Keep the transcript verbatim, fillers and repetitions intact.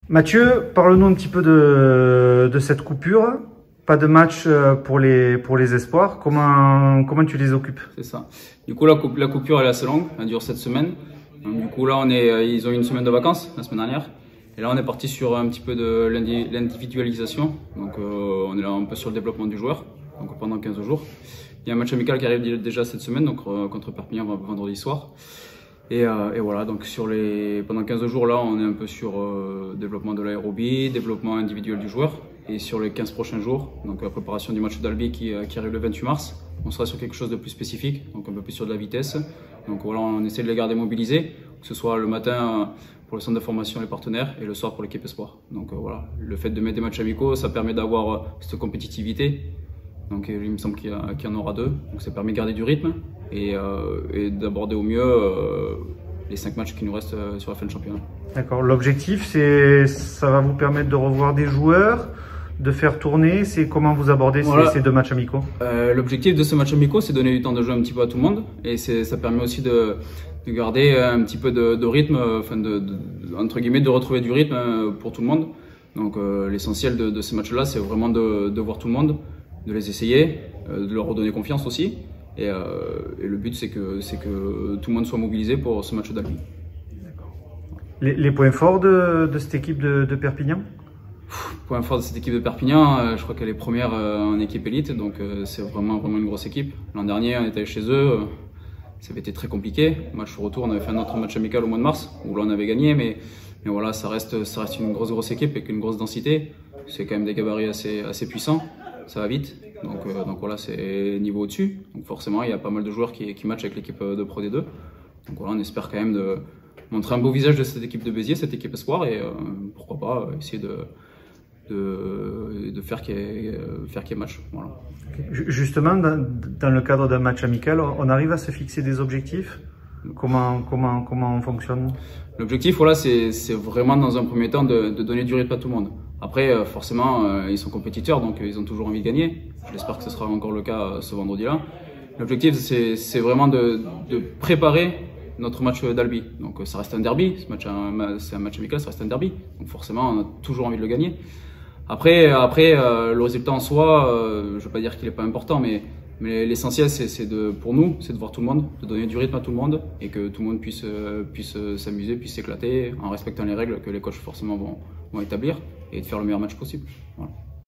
Mathieu, parle-nous un petit peu de, de cette coupure. Pas de match pour les, pour les espoirs. Comment, comment tu les occupes? C'est ça. Du coup, la, la coupure elle est assez longue. Elle dure sept semaines. Donc, du coup, là, on est, ils ont eu une semaine de vacances la semaine dernière. Et là, on est parti sur un petit peu de l'individualisation. Donc, euh, on est là un peu sur le développement du joueur. Donc, pendant quinze jours. Il y a un match amical qui arrive déjà cette semaine, donc euh, contre Perpignan vendredi soir. Et, euh, et voilà, donc sur les, pendant quinze jours là, on est un peu sur euh, développement de l'aérobie, développement individuel du joueur. Et sur les quinze prochains jours, donc la préparation du match d'Albi qui, euh, qui arrive le vingt-huit mars, on sera sur quelque chose de plus spécifique, donc un peu plus sur de la vitesse. Donc voilà, on essaie de les garder mobilisés, que ce soit le matin pour le centre de formation et les partenaires et le soir pour l'équipe espoir. Donc euh, voilà, le fait de mettre des matchs amicaux, ça permet d'avoir euh, cette compétitivité. Donc il me semble qu'il y, qu'il y en aura deux, donc ça permet de garder du rythme et, euh, et d'aborder au mieux euh, les cinq matchs qui nous restent euh, sur la fin de championnat. D'accord, l'objectif c'est, ça va vous permettre de revoir des joueurs, de faire tourner, c'est comment vous abordez voilà. ces, ces deux matchs amicaux? euh, L'objectif de ce match amicaux, c'est donner du temps de jeu un petit peu à tout le monde et ça permet aussi de, de garder un petit peu de, de rythme, enfin de, de, entre guillemets de retrouver du rythme pour tout le monde. Donc euh, l'essentiel de, de ces matchs-là, c'est vraiment de, de voir tout le monde, de les essayer, euh, de leur redonner confiance aussi. Et, euh, et le but, c'est que, c'est que tout le monde soit mobilisé pour ce match d'Albi. Les, les points forts de, de cette équipe de, de Perpignan? Point fort de cette équipe de Perpignan, euh, je crois qu'elle est première euh, en équipe élite, donc euh, c'est vraiment, vraiment une grosse équipe. L'an dernier, on était chez eux, euh, ça avait été très compliqué. Match retour, on avait fait un autre match amical au mois de mars, où là on avait gagné, mais, mais voilà, ça reste, ça reste une grosse, grosse équipe avec une grosse densité. C'est quand même des gabarits assez, assez puissants. Ça va vite, donc, euh, donc voilà, c'est niveau au-dessus. Donc forcément, il y a pas mal de joueurs qui, qui matchent avec l'équipe de Pro D deux. Donc voilà, on espère quand même de montrer un beau visage de cette équipe de Béziers, cette équipe espoir, et euh, pourquoi pas essayer de, de, de faire qu'il y ait, faire qu'il y ait match. Voilà. Justement, dans, dans le cadre d'un match amical, on arrive à se fixer des objectifs? Comment, comment, comment on fonctionne? L'objectif, voilà, c'est vraiment dans un premier temps de, de donner du rythme à tout le monde. Après, forcément, euh, ils sont compétiteurs, donc ils ont toujours envie de gagner. J'espère que ce sera encore le cas euh, ce vendredi-là. L'objectif, c'est vraiment de, de préparer notre match d'Albi. Donc ça reste un derby, c'est un match amical, ça reste un derby. Donc forcément, on a toujours envie de le gagner. Après, après euh, le résultat en soi, euh, je ne veux pas dire qu'il n'est pas important, mais, mais l'essentiel, c'est de, pour nous, c'est de voir tout le monde, de donner du rythme à tout le monde et que tout le monde puisse, euh, puisse s'amuser, puisse s'éclater en respectant les règles que les coachs forcément vont, vont établir et de faire le meilleur match possible. Voilà.